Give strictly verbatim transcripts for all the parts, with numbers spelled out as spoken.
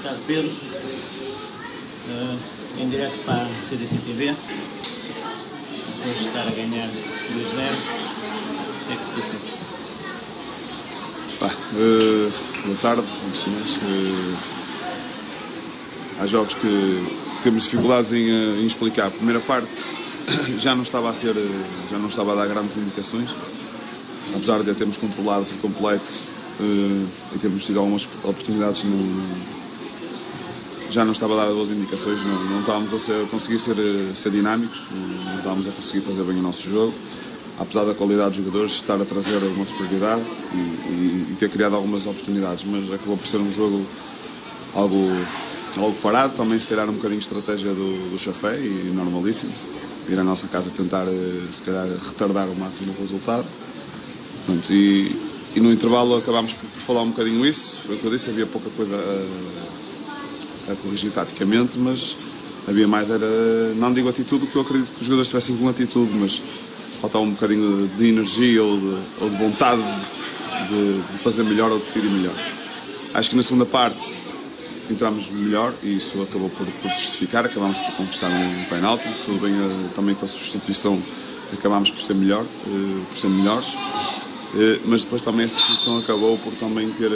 tarde, Pedro. Uh, em direto para a C D C T V. Depois de estar a ganhar dois zero, o que é que se passou? Pá, uh, boa tarde, antes de mais. Uh, há jogos que temos dificuldades em, uh, em explicar. A primeira parte já não estava a ser, uh, já não estava a dar grandes indicações, apesar de a termos controlado por completo uh, e termos tido algumas oportunidades, no, já não estava a dar boas indicações, não, não estávamos a, ser, a conseguir ser, ser dinâmicos, não estávamos a conseguir fazer bem o nosso jogo, apesar da qualidade dos jogadores estar a trazer uma superioridade e, e, e ter criado algumas oportunidades, mas acabou por ser um jogo algo, algo parado, também se calhar um bocadinho de estratégia do, do Chafé e normalíssimo, ir à nossa casa tentar se calhar retardar o máximo o resultado. Pronto, e, e no intervalo acabámos por, por falar um bocadinho isso, foi o que eu disse, havia pouca coisa a, a corrigir taticamente, mas havia mais, era, não digo atitude, porque eu acredito que os jogadores tivessem com atitude, mas faltava um bocadinho de, de energia ou de, ou de vontade de, de fazer melhor ou de decidir melhor. Acho que na segunda parte entramos melhor e isso acabou por, por justificar, acabámos por conquistar um penalti, tudo bem também com a substituição acabámos por ser melhor, por ser melhores. Mas depois também a substituição acabou por também ter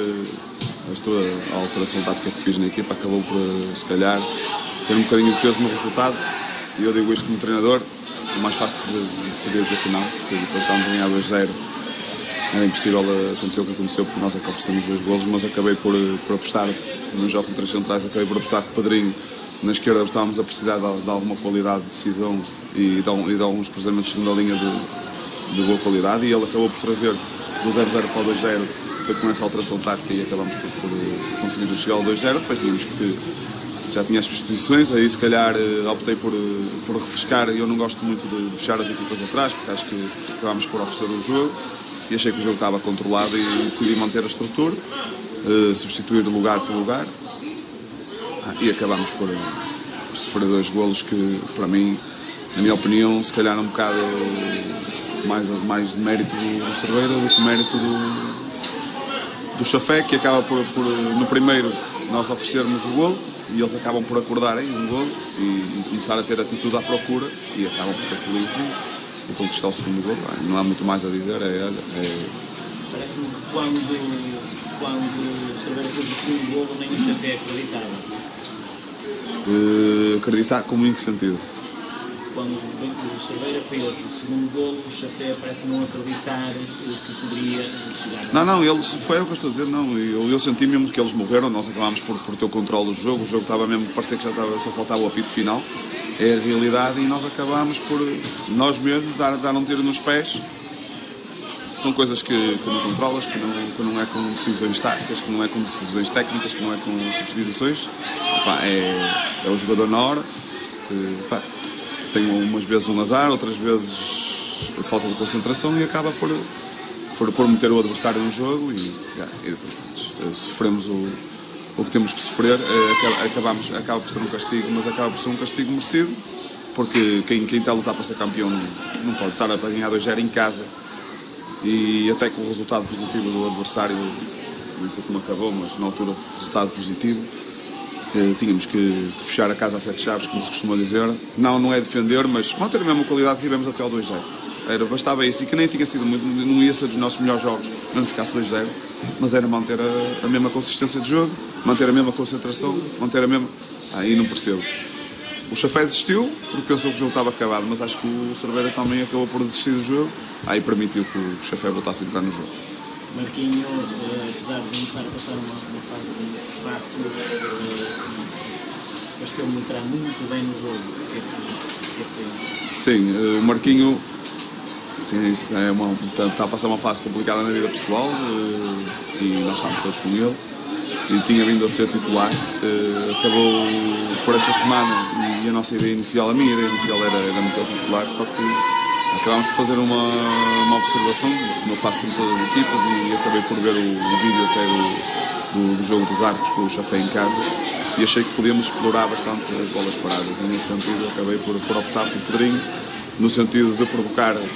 a alteração tática que fiz na equipa, acabou por se calhar ter um bocadinho de peso no resultado, e eu digo isto como treinador, o mais fácil de seria dizer que não, porque depois estávamos a ganhar dois zero, era impossível acontecer o que aconteceu, porque nós é que oferecemos dois golos, mas acabei por, por apostar no jogo com três centrais, acabei por apostar com o Pedrinho na esquerda, estávamos a precisar de, de alguma qualidade de decisão e de, e de alguns cruzamentos de segunda linha de, de boa qualidade, e ele acabou por trazer do zero zero para o dois zero, foi com essa alteração tática e acabamos por, por, por conseguir chegar ao dois zero. Depois tínhamos que já tinha as substituições, aí se calhar optei por, por refrescar. Eu não gosto muito de, de fechar as equipas atrás, porque acho que acabámos por oferecer o jogo e achei que o jogo estava controlado e decidi manter a estrutura, uh, substituir lugar por lugar, ah, e acabámos por, por sofrer dois golos que, para mim, na minha opinião, se calhar um bocado mais, mais de mérito do Cerveira do que mérito do, do Chafé, que acaba por, por, no primeiro, nós oferecermos o golo e eles acabam por acordarem um golo e, e começar a ter atitude à procura e acabam por ser felizes e, e conquistar o segundo golo. Não há muito mais a dizer, é, é... Parece-me que quando, quando o Cerveira fez o segundo golo, nem o Chafé acreditava. Uh, acreditar como em que sentido? Quando o Cerveira fez o segundo golo, o Chafé parece não acreditar que poderia chegar. Não, não, eles, foi o que eu estou a dizer, não, eu, eu senti mesmo que eles morreram, nós acabámos por, por ter o controle do jogo, o jogo estava mesmo, parecia que já estava, só faltava o apito final, é a realidade, e nós acabámos por, nós mesmos, dar, dar um tiro nos pés. São coisas que, que não controlas, que não, que não é com decisões táticas, que não é com decisões técnicas, que não é com substituições. Pá, é, é o jogador na hora, que, pá, tem umas vezes um azar, outras vezes falta de concentração e acaba por, por, por meter o adversário no jogo e, e depois pronto, sofremos o, o que temos que sofrer, acabamos, acaba por ser um castigo, mas acaba por ser um castigo merecido, porque quem, quem está a lutar para ser campeão não, não pode estar a ganhar dois zero em casa e até com o resultado positivo do adversário, não sei como acabou, mas na altura resultado positivo. Eh, tínhamos que, que fechar a casa a sete chaves, como se costuma dizer. Não, não é defender, mas manter a mesma qualidade que tivemos até ao dois zero. Era, bastava isso, e que nem tinha sido muito, não ia ser dos nossos melhores jogos, não ficasse dois zero, mas era manter a, a mesma consistência de jogo, manter a mesma concentração, manter a mesma... Aí ah, não percebo. O Chafé desistiu, porque pensou que o jogo estava acabado, mas acho que o Cerveira também acabou por desistir do jogo, aí permitiu que o Chafé voltasse a entrar no jogo. Marquinho, apesar de não estar a passar uma, uma fase fácil, pareceu-me entrar muito bem no jogo. O que é que, que é que Sim, o Marquinho sim, isso é uma, está a passar uma fase complicada na vida pessoal e nós estamos todos com ele. E tinha vindo a ser titular, acabou por esta semana e a nossa ideia inicial, a minha ideia inicial era, era meter o titular, só que acabámos por fazer uma, uma observação, como eu faço em todas as equipas, e acabei por ver o, o vídeo até do, do, do jogo dos Arcos com o Chafé em casa e achei que podíamos explorar bastante as bolas paradas, e nesse sentido acabei por, por optar pelo Pedrinho, no sentido de provocar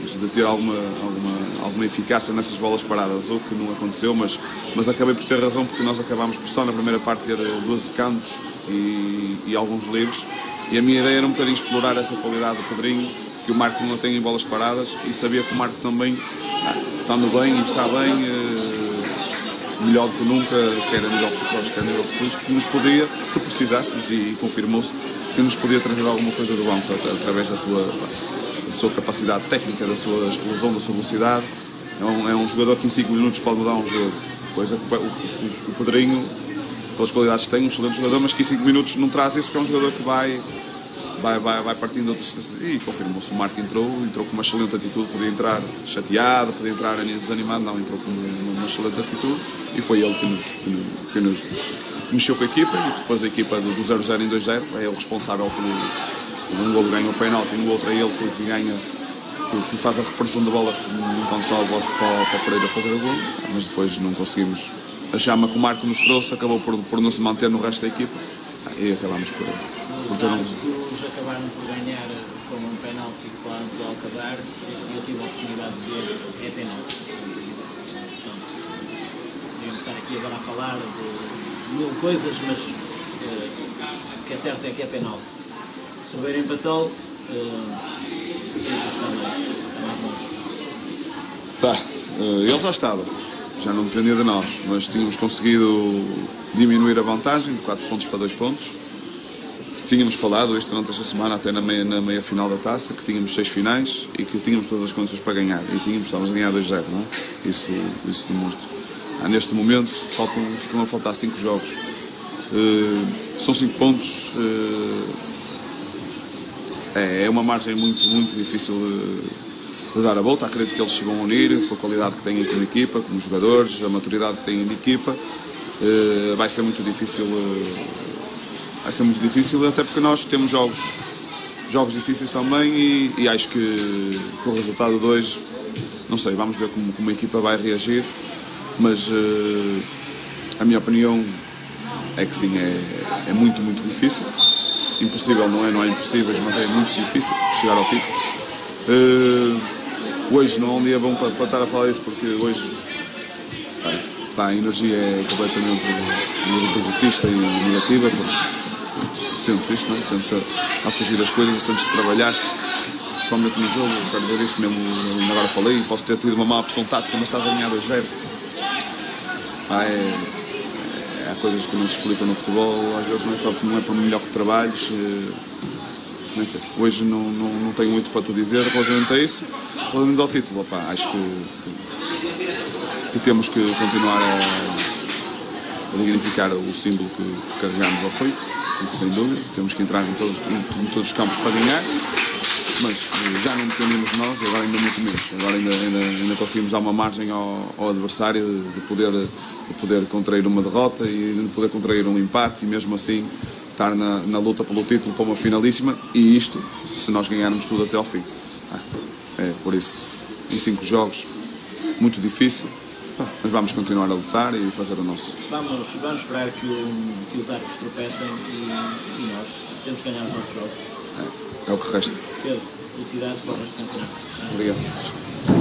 de ter alguma, alguma, alguma eficácia nessas bolas paradas, o que não aconteceu, mas, mas acabei por ter razão, porque nós acabámos por só na primeira parte ter doze cantos e, e alguns livres, e a minha ideia era um bocadinho explorar essa qualidade do Pedrinho, que o Marco não tem em bolas paradas, e sabia que o Marco também, estando bem e está bem, melhor do que nunca, quer a nível psicológico, quer a nível futbolístico, que nos podia, se precisássemos, e confirmou-se, que nos podia trazer alguma coisa do banco, através da sua, da sua capacidade técnica, da sua explosão, da sua velocidade. É um, é um jogador que em cinco minutos pode mudar um jogo, coisa que o, o, o Pedrinho, pelas qualidades que tem, um excelente jogador, mas que em cinco minutos não traz isso, porque é um jogador que vai, vai, vai, vai partindo de outras coisas. E confirmou-se, o Marco entrou, entrou com uma excelente atitude, podia entrar chateado, podia entrar desanimado, não, entrou com uma excelente atitude, e foi ele que nos, que nos, que nos mexeu com a equipa, e depois a equipa do zero zero em dois zero, é ele responsável por um golo ganha o penalti, e no outro é ele que ganha, que, que faz a recuperação da bola, não tão só a bola para, para o Pereira fazer o golo, mas depois não conseguimos. A chama que o Marco nos trouxe acabou por, por não se manter no resto da equipa, e acabámos por, por ter um... Os acabaram por ganhar com um penalti quase ao acabar, e eu tive a oportunidade de ver, é penalti. Portanto, podíamos estar aqui agora a falar de mil coisas, mas uh, o que é certo é que é penalti. Se o Beira empatou, uh, está mais, está mais longe. Tá, uh, ele já estava, já não dependia de nós, mas tínhamos conseguido diminuir a vantagem de quatro pontos para dois pontos. Tínhamos falado isto durante esta semana, até na meia, na meia final da taça, que tínhamos seis finais e que tínhamos todas as condições para ganhar. E tínhamos, estávamos a ganhar dois zero, não é? Isso, isso demonstra. Ah, neste momento, faltam, ficam a faltar cinco jogos. Uh, são cinco pontos. Uh, é, é uma margem muito, muito difícil de, de dar a volta. Acredito que eles se vão unir, com a qualidade que têm como equipa, como jogadores, a maturidade que têm de equipa. Uh, vai ser muito difícil. Uh, Vai ser muito difícil, até porque nós temos jogos, jogos difíceis também, e, e acho que, que o resultado de hoje, não sei, vamos ver como, como a equipa vai reagir, mas uh, a minha opinião é que sim, é, é muito, muito difícil. Impossível não é, não é impossível, mas é muito difícil chegar ao título. Uh, hoje não é um dia bom para, para estar a falar isso, porque hoje pá, a energia é completamente derrotista e negativa, porque sentes isto, não é? Sentes a, a fugir das coisas, sentes que trabalhaste, principalmente no jogo, quero dizer isto mesmo, ainda agora falei, posso ter tido uma má opção tática, mas estás a ganhar dois zero. Ah, é, é, há coisas que não se explicam no futebol, às vezes não é só não é por melhor que trabalhes, é, nem sei. Hoje não, não, não tenho muito para te dizer relativamente a isso, relativamente ao título, opá, acho que, que, que temos que continuar a, a dignificar o símbolo que, que carregamos ao peito. Isso sem dúvida, temos que entrar em todos, em todos os campos para ganhar, mas já não dependemos de nós e agora ainda muito menos. Agora ainda, ainda, ainda conseguimos dar uma margem ao, ao adversário de, de, poder, de poder contrair uma derrota e de poder contrair um empate, e mesmo assim estar na, na luta pelo título para uma finalíssima, e isto se nós ganharmos tudo até ao fim. É por isso, em cinco jogos, muito difícil. Mas vamos continuar a lutar e fazer o nosso. Vamos, vamos esperar que, que os árbitros tropecem e, e nós temos que ganhar os nossos jogos. É, é o que resta. Pedro, felicidades para o resto do campeonato. Obrigado.